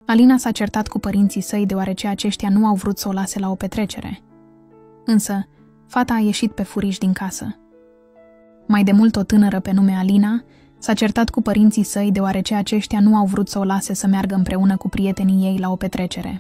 Alina s-a certat cu părinții săi deoarece aceștia nu au vrut să o lase la o petrecere. Însă, fata a ieșit pe furiș din casă. Mai de mult o tânără pe nume Alina s-a certat cu părinții săi deoarece aceștia nu au vrut să o lase să meargă împreună cu prietenii ei la o petrecere.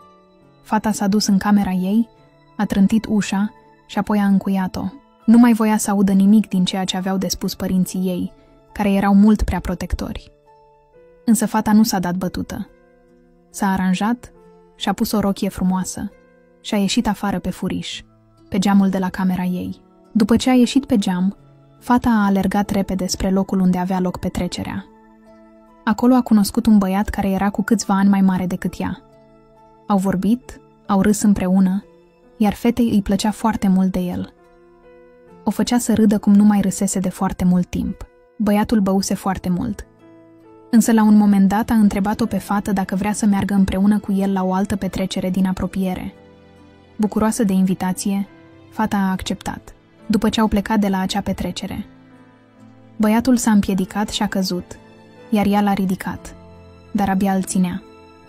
Fata s-a dus în camera ei, a trântit ușa și apoi a încuiat-o. Nu mai voia să audă nimic din ceea ce aveau de spus părinții ei, care erau mult prea protectori. Însă fata nu s-a dat bătută. S-a aranjat și-a pus o rochie frumoasă și a ieșit afară pe furiș, pe geamul de la camera ei. După ce a ieșit pe geam, fata a alergat repede spre locul unde avea loc petrecerea. Acolo a cunoscut un băiat care era cu câțiva ani mai mare decât ea. Au vorbit, au râs împreună, iar fetei îi plăcea foarte mult de el. O făcea să râdă cum nu mai râsese de foarte mult timp. Băiatul băuse foarte mult. Însă la un moment dat a întrebat-o pe fată dacă vrea să meargă împreună cu el la o altă petrecere din apropiere. Bucuroasă de invitație, fata a acceptat, după ce au plecat de la acea petrecere. Băiatul s-a împiedicat și a căzut, iar ea l-a ridicat, dar abia îl ținea.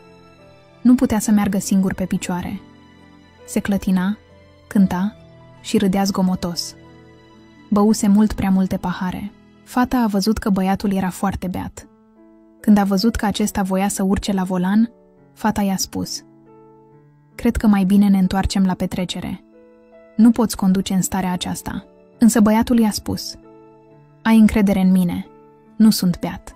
Nu putea să meargă singur pe picioare. Se clătina, cânta și râdea zgomotos. Băuse mult prea multe pahare. Fata a văzut că băiatul era foarte beat. Când a văzut că acesta voia să urce la volan, fata i-a spus: "Cred că mai bine ne întoarcem la petrecere. Nu poți conduce în starea aceasta." Însă băiatul i-a spus: "Ai încredere în mine, nu sunt beat."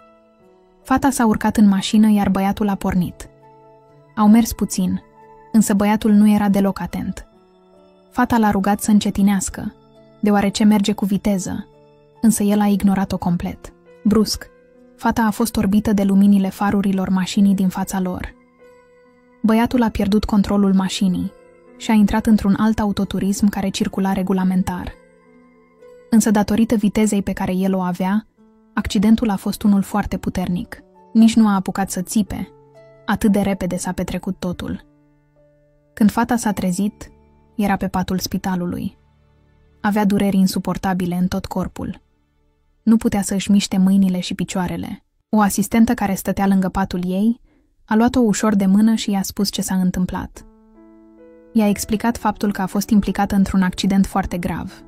Fata s-a urcat în mașină, iar băiatul a pornit. Au mers puțin, însă băiatul nu era deloc atent. Fata l-a rugat să încetinească, deoarece merge cu viteză, însă el a ignorat-o complet. Brusc, fata a fost orbită de luminile farurilor mașinii din fața lor. Băiatul a pierdut controlul mașinii și a intrat într-un alt autoturism care circula regulamentar. Însă datorită vitezei pe care el o avea, accidentul a fost unul foarte puternic. Nici nu a apucat să țipe, atât de repede s-a petrecut totul. Când fata s-a trezit, era pe patul spitalului. Avea dureri insuportabile în tot corpul. Nu putea să își miște mâinile și picioarele. O asistentă care stătea lângă patul ei a luat-o ușor de mână și i-a spus ce s-a întâmplat. I-a explicat faptul că a fost implicată într-un accident foarte grav.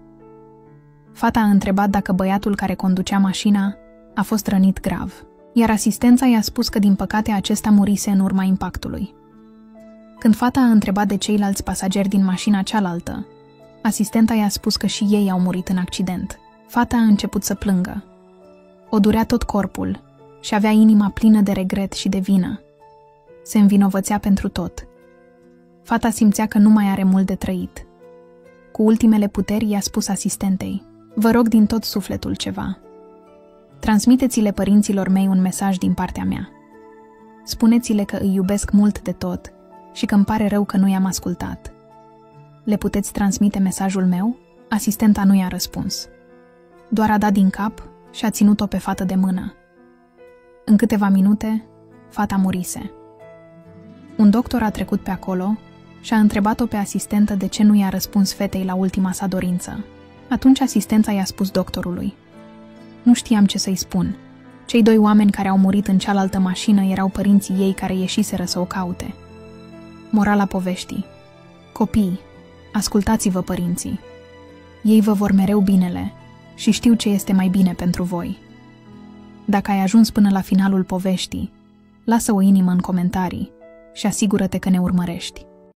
Fata a întrebat dacă băiatul care conducea mașina a fost rănit grav, iar asistența i-a spus că din păcate acesta murise în urma impactului. Când fata a întrebat de ceilalți pasageri din mașina cealaltă, asistenta i-a spus că și ei au murit în accident. Fata a început să plângă. O durea tot corpul și avea inima plină de regret și de vină. Se învinovățea pentru tot. Fata simțea că nu mai are mult de trăit. Cu ultimele puteri i-a spus asistentei: "Vă rog din tot sufletul ceva. Transmiteți-le părinților mei un mesaj din partea mea. Spuneți-le că îi iubesc mult de tot și că îmi pare rău că nu i-am ascultat. Le puteți transmite mesajul meu?" Asistenta nu i-a răspuns. Doar a dat din cap și a ținut-o pe fată de mână. În câteva minute, fata murise. Un doctor a trecut pe acolo și a întrebat-o pe asistentă de ce nu i-a răspuns fetei la ultima sa dorință. Atunci asistența i-a spus doctorului: "Nu știam ce să-i spun. Cei doi oameni care au murit în cealaltă mașină erau părinții ei care ieșiseră să o caute." Morala poveștii: copii, ascultați-vă părinții. Ei vă vor mereu binele și știu ce este mai bine pentru voi. Dacă ai ajuns până la finalul poveștii, lasă o inimă în comentarii și asigură-te că ne urmărești.